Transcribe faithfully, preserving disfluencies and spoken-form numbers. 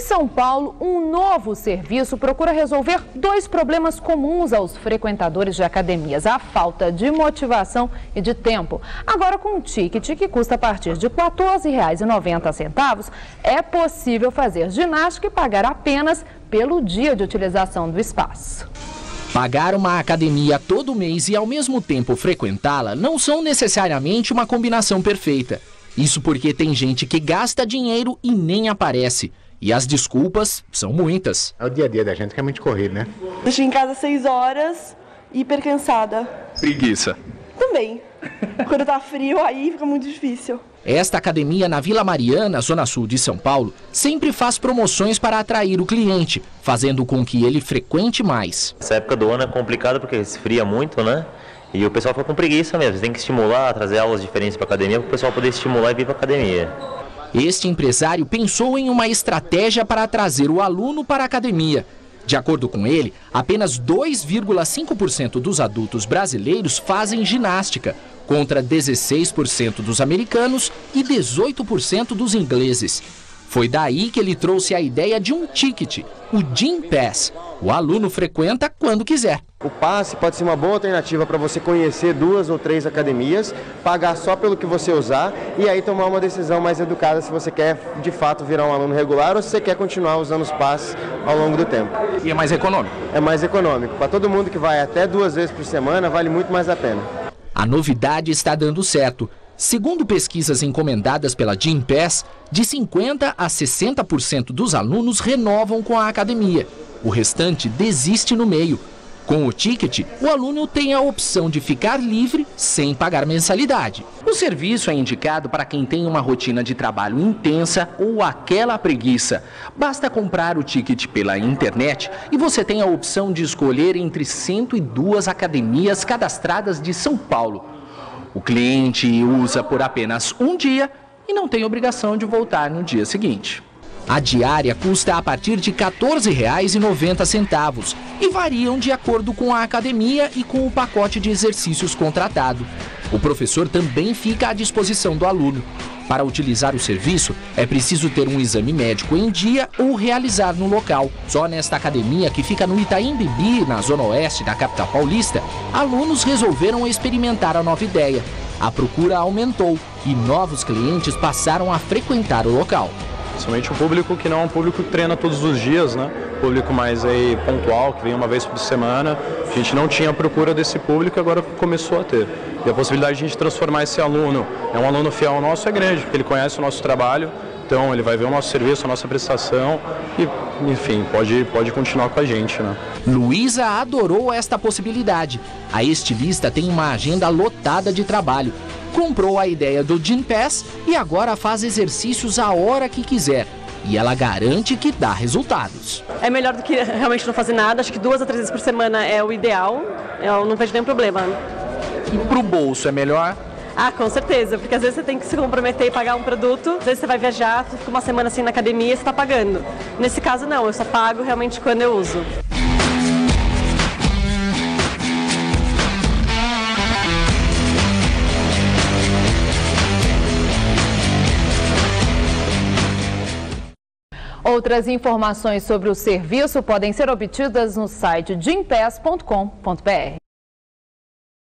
São Paulo, um novo serviço procura resolver dois problemas comuns aos frequentadores de academias: a falta de motivação e de tempo. Agora, com um ticket que custa a partir de quatorze reais e noventa centavos, é possível fazer ginástica e pagar apenas pelo dia de utilização do espaço. Pagar uma academia todo mês e ao mesmo tempo frequentá-la não são necessariamente uma combinação perfeita. Isso porque tem gente que gasta dinheiro e nem aparece. E as desculpas são muitas. É o dia a dia da gente que é muito corrido, né? Eu chego em casa às seis horas, hiper cansada. Preguiça. Também. Quando tá frio, aí fica muito difícil. Esta academia na Vila Mariana, zona sul de São Paulo, sempre faz promoções para atrair o cliente, fazendo com que ele frequente mais. Essa época do ano é complicada porque esfria muito, né? E o pessoal fica com preguiça mesmo. Você tem que estimular, trazer aulas diferentes para a academia, para o pessoal poder estimular e vir para a academia. Este empresário pensou em uma estratégia para trazer o aluno para a academia. De acordo com ele, apenas dois vírgula cinco por cento dos adultos brasileiros fazem ginástica, contra dezesseis por cento dos americanos e dezoito por cento dos ingleses. Foi daí que ele trouxe a ideia de um ticket, o Gym Pass. O aluno frequenta quando quiser. O passe pode ser uma boa alternativa para você conhecer duas ou três academias, pagar só pelo que você usar e aí tomar uma decisão mais educada se você quer de fato virar um aluno regular ou se você quer continuar usando os passes ao longo do tempo. E é mais econômico? É mais econômico. Para todo mundo que vai até duas vezes por semana, vale muito mais a pena. A novidade está dando certo. Segundo pesquisas encomendadas pela Gym Pass, de cinquenta a sessenta por cento dos alunos renovam com a academia. O restante desiste no meio. Com o ticket, o aluno tem a opção de ficar livre sem pagar mensalidade. O serviço é indicado para quem tem uma rotina de trabalho intensa ou aquela preguiça. Basta comprar o ticket pela internet e você tem a opção de escolher entre cento e duas academias cadastradas de São Paulo. O cliente usa por apenas um dia e não tem obrigação de voltar no dia seguinte. A diária custa a partir de quatorze reais e noventa centavos e variam de acordo com a academia e com o pacote de exercícios contratado. O professor também fica à disposição do aluno. Para utilizar o serviço, é preciso ter um exame médico em dia ou realizar no local. Só nesta academia, que fica no Itaim Bibi, na zona oeste da capital paulista, alunos resolveram experimentar a nova ideia. A procura aumentou e novos clientes passaram a frequentar o local. Somente o público que não é um público que treina todos os dias, né? Público mais aí pontual, que vem uma vez por semana. A gente não tinha procura desse público e agora começou a ter. E a possibilidade de a gente transformar esse aluno, é um aluno fiel nosso, é grande, porque ele conhece o nosso trabalho, então ele vai ver o nosso serviço, a nossa prestação e, enfim, pode, pode continuar com a gente, né? Luísa adorou esta possibilidade. A estilista tem uma agenda lotada de trabalho. Comprou a ideia do Gym Pass e agora faz exercícios a hora que quiser. E ela garante que dá resultados. É melhor do que realmente não fazer nada. Acho que duas a três vezes por semana é o ideal. Eu não vejo nenhum problema. E pro bolso é melhor? Ah, com certeza. Porque às vezes você tem que se comprometer e pagar um produto. Às vezes você vai viajar, você fica uma semana assim na academia e você está pagando. Nesse caso não, eu só pago realmente quando eu uso. Outras informações sobre o serviço podem ser obtidas no site gym pass ponto com ponto br.